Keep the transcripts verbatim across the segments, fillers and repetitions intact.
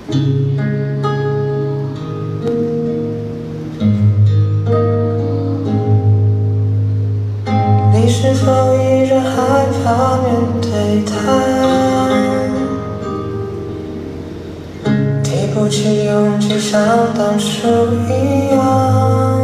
你是否依然害怕面对它？提不起勇气像当初一样。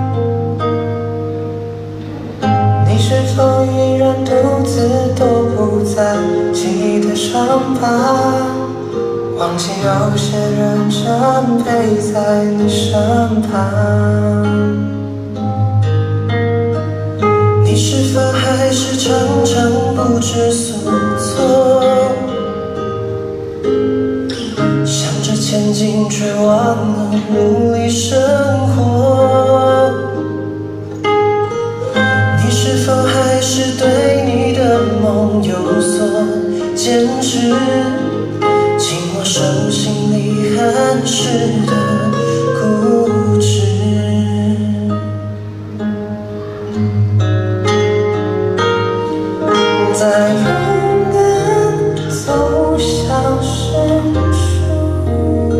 你是否依然独自踱步在记忆的伤疤？忘记有些人真陪在你身旁。你是否还是常常不知所措，想着前进却忘了努力生活？你是否还是对你的梦有所坚持，紧握手心里含湿的固执？在勇敢走向深处，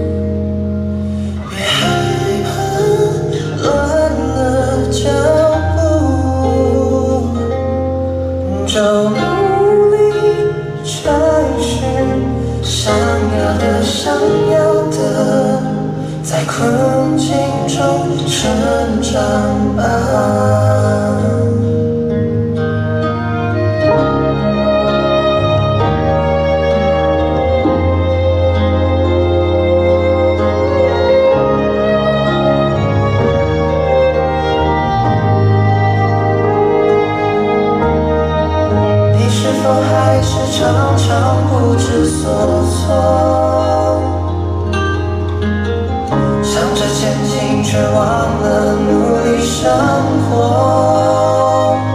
别害怕乱了脚步，就努力追寻想要的想要的，在困境中成长吧。还是常常不知所措，想着前进却忘了努力生活。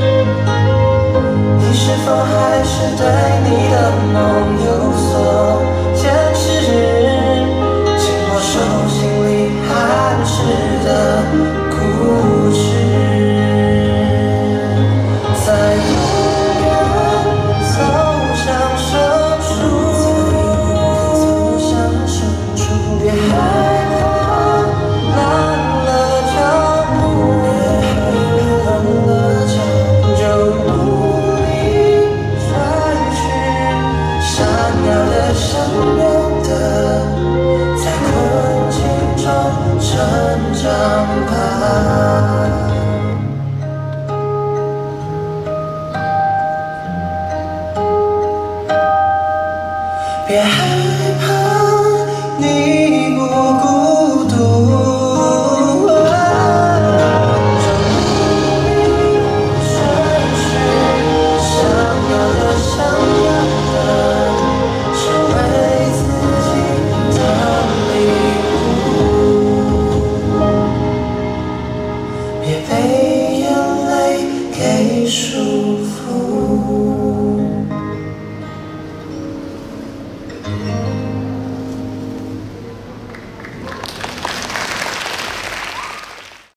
你是否还是对你的梦有所坚持，紧握手心里含湿的固执？在想要的，在困境中成长吧。别害